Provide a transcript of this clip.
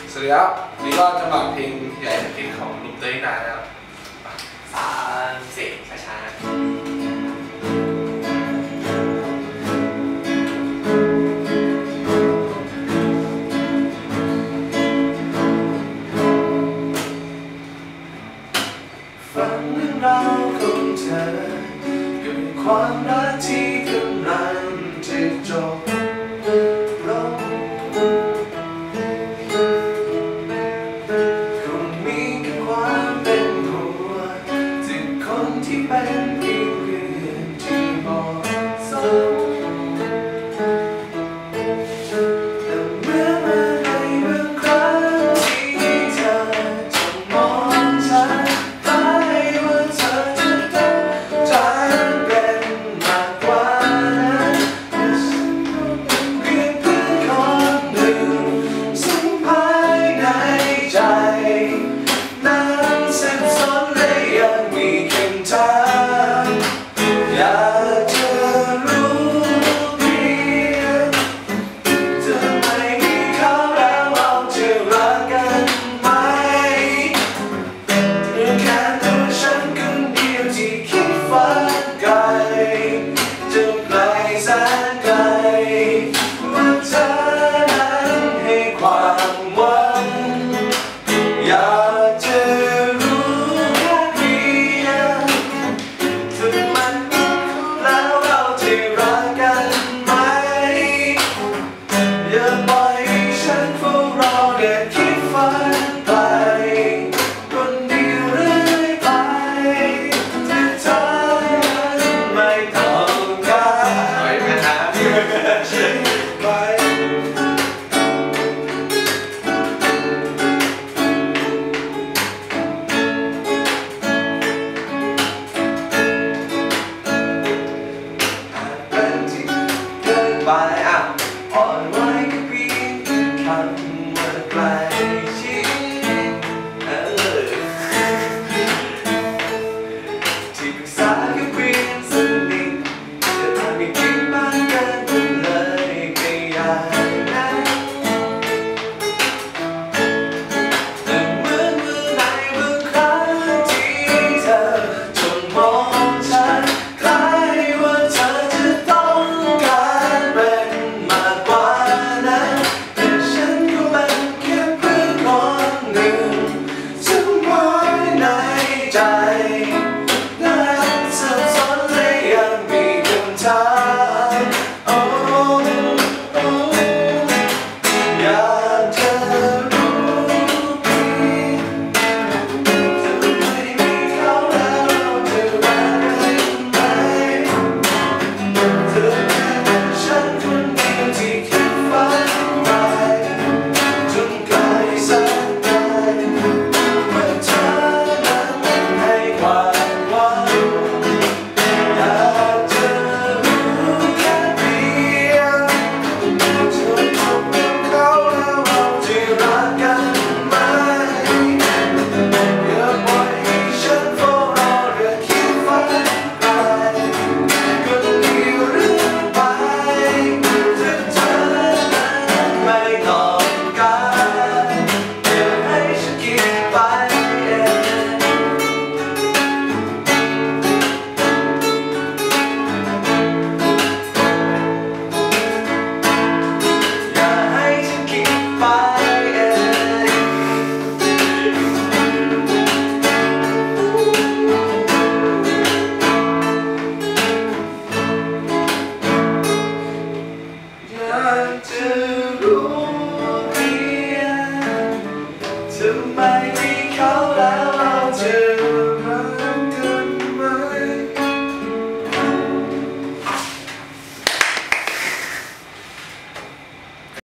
สวัสดีครับนี่ก็จะมาเพลงใหญ่เพลงของลุงเต้ยนายนะครับ 3 4ช้าฟังเรื่องราวของเธอกับความรักที่กำลังจะจบลงคงมีแค่ความเป็นห่วงจากคนที่เป็นเพียงเพื่อนที่บอกสมแต่เมื่อในบางครั้งที่เธอจะมองฉันอ่อนไหวก็เพียงคำว่าไกล